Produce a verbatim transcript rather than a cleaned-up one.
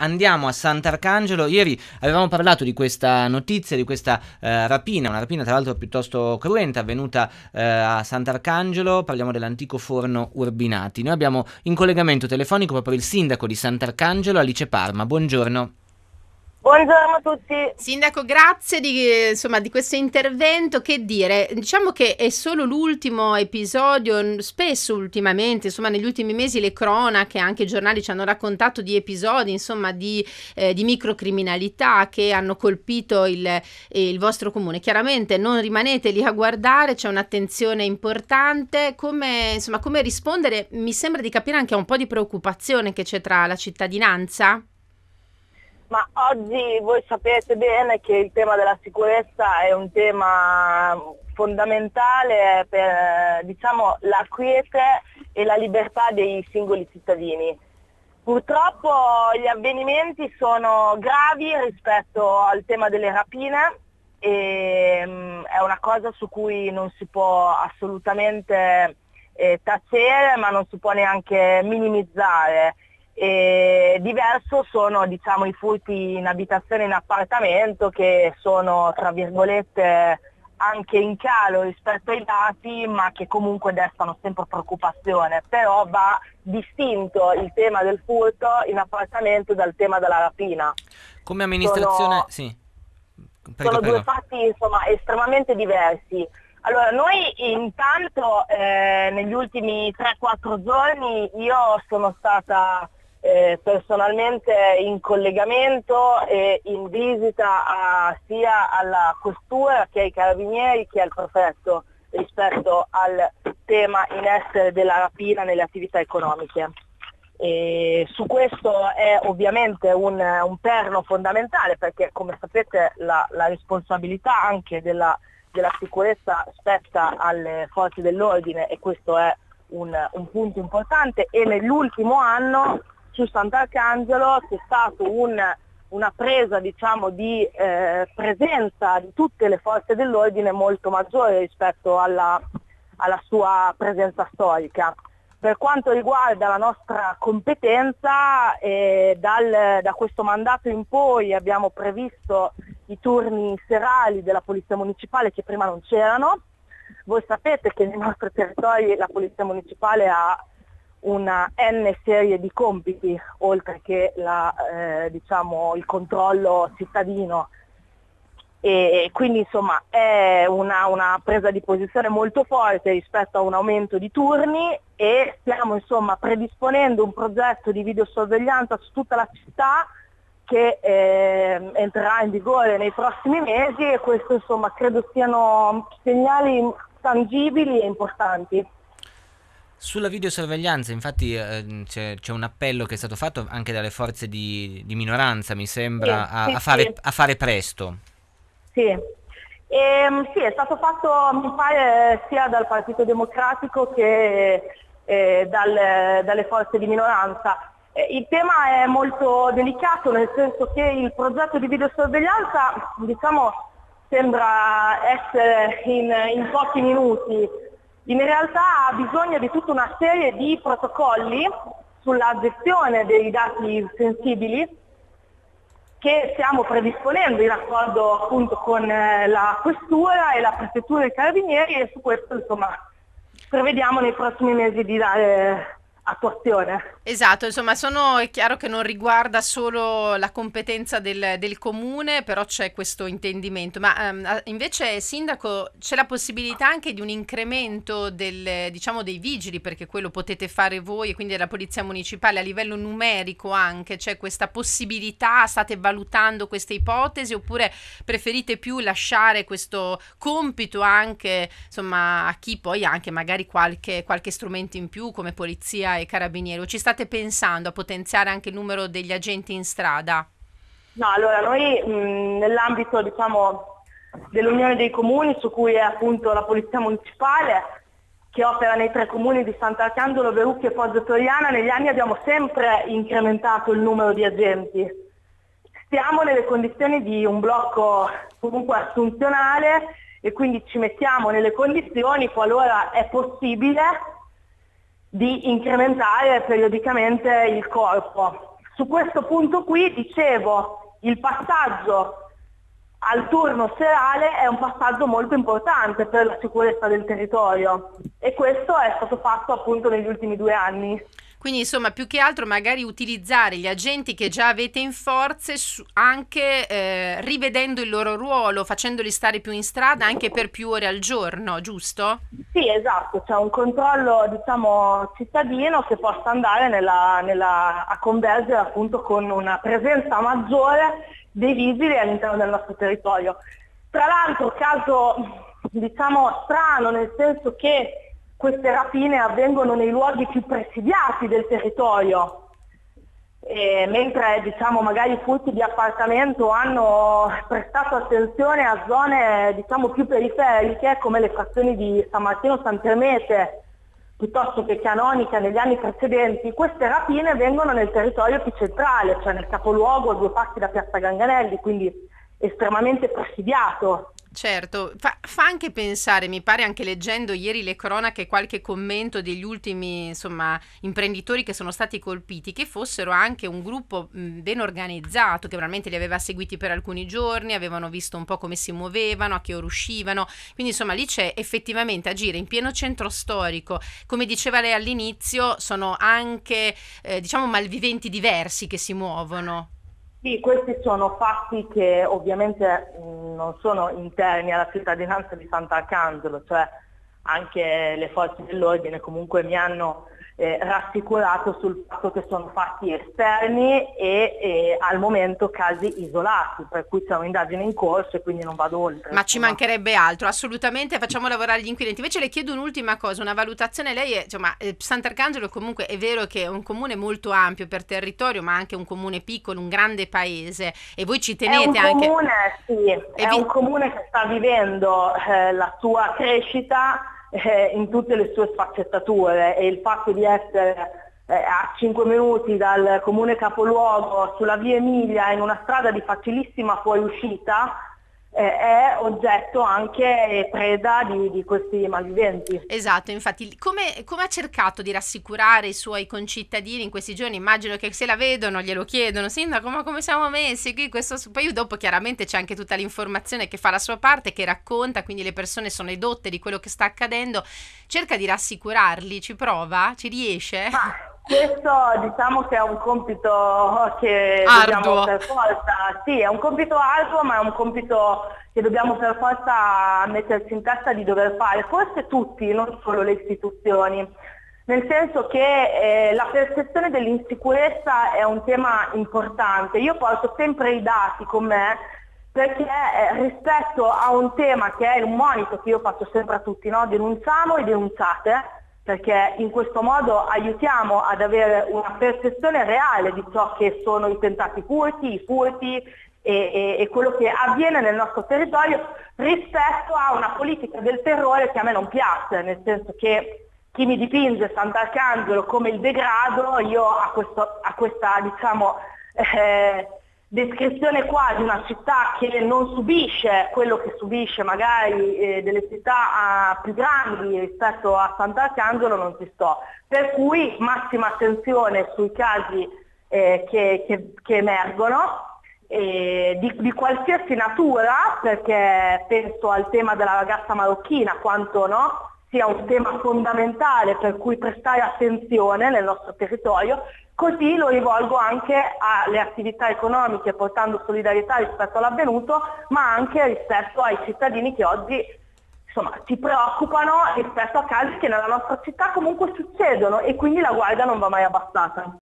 Andiamo a Sant'Arcangelo. Ieri avevamo parlato di questa notizia, di questa eh, rapina, una rapina tra l'altro piuttosto cruenta avvenuta eh, a Sant'Arcangelo. Parliamo dell'antico forno Urbinati. Noi abbiamo in collegamento telefonico proprio il sindaco di Sant'Arcangelo, Alice Parma. Buongiorno. Buongiorno a tutti. Sindaco, grazie di, insomma, di questo intervento. Che dire, diciamo che è solo l'ultimo episodio. Spesso ultimamente, insomma, negli ultimi mesi le cronache, anche i giornali ci hanno raccontato di episodi, insomma, di, eh, di microcriminalità che hanno colpito il, eh, il vostro comune. Chiaramente non rimanete lì a guardare, c'è un'attenzione importante. Come, insomma, come rispondere? Mi sembra di capire anche un po' di preoccupazione che c'è tra la cittadinanza. Ma oggi voi sapete bene che il tema della sicurezza è un tema fondamentale per, diciamo, la quiete e la libertà dei singoli cittadini. Purtroppo gli avvenimenti sono gravi rispetto al tema delle rapine e um, è una cosa su cui non si può assolutamente eh, tacere, ma non si può neanche minimizzare. E diverso sono, diciamo, i furti in abitazione e in appartamento, che sono tra virgolette anche in calo rispetto ai dati, ma che comunque destano sempre preoccupazione. Però va distinto il tema del furto in appartamento dal tema della rapina. Come amministrazione, Sono, sì. Prego, sono due prego. fatti, insomma, estremamente diversi. Allora, noi intanto eh, negli ultimi tre quattro giorni io sono stata eh, personalmente in collegamento e in visita a, sia alla questura che ai carabinieri che al prefetto rispetto al tema in essere della rapina nelle attività economiche. E su questo è ovviamente un, un perno fondamentale, perché come sapete la, la responsabilità anche della della sicurezza spetta alle forze dell'ordine, e questo è un, un punto importante. E nell'ultimo anno su Sant'Arcangelo c'è stata un, una presa, diciamo, di eh, presenza di tutte le forze dell'ordine molto maggiore rispetto alla, alla sua presenza storica. Per quanto riguarda la nostra competenza, eh, dal, da questo mandato in poi abbiamo previsto i turni serali della Polizia Municipale, che prima non c'erano. Voi sapete che nei nostri territori la Polizia Municipale ha una N serie di compiti, oltre che la, eh, diciamo, il controllo cittadino. E quindi insomma è una, una presa di posizione molto forte rispetto a un aumento di turni, e stiamo insomma predisponendo un progetto di videosorveglianza su tutta la città che eh, entrerà in vigore nei prossimi mesi, e questo insomma credo siano segnali tangibili e importanti. Sulla videosorveglianza, infatti, eh, c'è, c'è un appello che è stato fatto anche dalle forze di, di minoranza, mi sembra, Sì, a, sì, a fare, sì. a fare presto. Sì. Ehm, sì, è stato fatto, mi pare, sia dal Partito Democratico che eh, dal- dalle forze di minoranza. Eh, il tema è molto delicato, nel senso che il progetto di videosorveglianza, diciamo, sembra essere in, in pochi minuti. In realtà ha bisogno di tutta una serie di protocolli sulla gestione dei dati sensibili, che stiamo predisponendo in accordo appunto con eh, la questura e la prefettura dei carabinieri, e su questo insomma prevediamo nei prossimi mesi di dare attuazione. Esatto, insomma, sono, è chiaro che non riguarda solo la competenza del, del comune, però c'è questo intendimento. Ma ehm, a- invece, sindaco, c'è la possibilità anche di un incremento del, diciamo, dei vigili, perché quello potete fare voi e quindi della polizia municipale a livello numerico anche, c'è questa possibilità, state valutando queste ipotesi, oppure preferite più lasciare questo compito anche, insomma, a chi poi ha anche magari qualche, qualche strumento in più come polizia e carabinieri? O ci state pensando a potenziare anche il numero degli agenti in strada? No, allora noi mh, nell'ambito, diciamo, dell'Unione dei Comuni, su cui è appunto la Polizia Municipale, che opera nei tre comuni di Sant'Arcangelo, Verrucchio e Poggio Toriana, negli anni abbiamo sempre incrementato il numero di agenti. Stiamo nelle condizioni di un blocco comunque assunzionale, e quindi ci mettiamo nelle condizioni, qualora è possibile, di incrementare periodicamente il corpo. su questo punto qui, dicevo, il passaggio al turno serale è un passaggio molto importante per la sicurezza del territorio e questo è stato fatto appunto negli ultimi due anni. Quindi insomma più che altro magari utilizzare gli agenti che già avete in forze su- anche eh, rivedendo il loro ruolo, facendoli stare più in strada anche per più ore al giorno, giusto? Sì, esatto, c'è un controllo diciamo cittadino che possa andare nella, nella, a convergere appunto con una presenza maggiore dei vigili all'interno del nostro territorio. Tra l'altro caso diciamo strano, nel senso che queste rapine avvengono nei luoghi più presidiati del territorio, e mentre diciamo magari i furti di appartamento hanno prestato attenzione a zone diciamo più periferiche come le frazioni di San Martino Santermete piuttosto che Canonica negli anni precedenti, queste rapine vengono nel territorio più centrale, cioè nel capoluogo a due passi da Piazza Ganganelli, quindi estremamente presidiato. Certo, fa, fa anche pensare, mi pare anche leggendo ieri le cronache, qualche commento degli ultimi insomma imprenditori che sono stati colpiti, che fossero anche un gruppo mh, ben organizzato, che veramente li aveva seguiti per alcuni giorni, avevano visto un po' come si muovevano, a che ora uscivano, quindi insomma lì c'è effettivamente agire in pieno centro storico, come diceva lei all'inizio, sono anche eh, diciamo malviventi diversi che si muovono. Sì, questi sono fatti che ovviamente mh, non sono interni alla cittadinanza di Sant'Arcangelo, cioè anche le forze dell'ordine comunque mi hanno eh, rassicurato sul fatto che sono fatti esterni e, e al momento casi isolati, per cui c'è un'indagine in corso e quindi non vado oltre. Ma ci mancherebbe altro, assolutamente, facciamo lavorare gli inquirenti. Invece le chiedo un'ultima cosa, una valutazione. Lei è, insomma, eh, Sant'Arcangelo comunque è vero che è un comune molto ampio per territorio, ma anche un comune piccolo, un grande paese, e voi ci tenete è un anche... comune, sì, è vi... un comune che sta vivendo eh, la sua crescita eh, in tutte le sue sfaccettature e il fatto di essere eh, a cinque minuti dal comune capoluogo sulla via Emilia in una strada di facilissima fuoriuscita eh, è oggetto anche preda di, di questi malviventi. Esatto, infatti come, come ha cercato di rassicurare i suoi concittadini in questi giorni? Immagino che se la vedono glielo chiedono: Sindaco, ma come siamo messi qui? Questo... Poi dopo chiaramente c'è anche tutta l'informazione che fa la sua parte, che racconta, quindi le persone sono edotte di quello che sta accadendo. Cerca di rassicurarli, ci prova? Ci riesce? Ma questo diciamo che è un compito che Arduo. dobbiamo per forza, sì, è un compito arduo, ma è un compito che dobbiamo per forza metterci in testa di dover fare, forse tutti, non solo le istituzioni, nel senso che eh, la percezione dell'insicurezza è un tema importante. Io porto sempre i dati con me perché eh, rispetto a un tema che è un monito che io faccio sempre a tutti, no? Denunciamo e denunciate, perché in questo modo aiutiamo ad avere una percezione reale di ciò che sono i tentati furti, i furti e, e, e quello che avviene nel nostro territorio rispetto a una politica del terrore che a me non piace, nel senso che chi mi dipinge Sant'Arcangelo come il degrado, io a, questo, a questa diciamo, eh, descrizione qua di una città che non subisce quello che subisce magari eh, delle città uh, più grandi rispetto a Sant'Arcangelo non ci sto. Per cui massima attenzione sui casi eh, che, che, che emergono eh, di, di qualsiasi natura, perché penso al tema della ragazza marocchina, quanto no, sia un tema fondamentale per cui prestare attenzione nel nostro territorio. Così lo rivolgo anche alle attività economiche portando solidarietà rispetto all'avvenuto, ma anche rispetto ai cittadini che oggi insomma, si preoccupano rispetto a casi che nella nostra città comunque succedono e quindi la guardia non va mai abbassata.